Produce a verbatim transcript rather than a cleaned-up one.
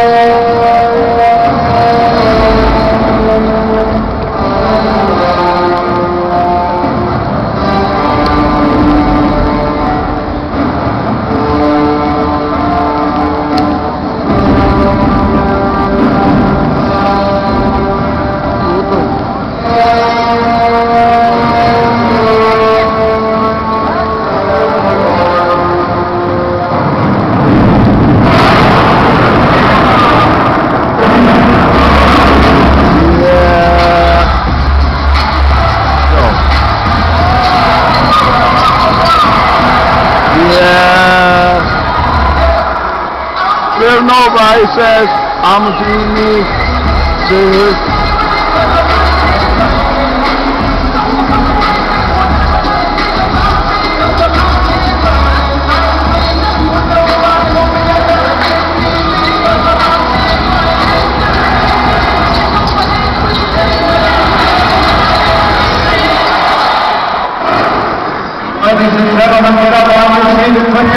Nobody says I'm a genius. Ladies and gentlemen, get up on your feet and put your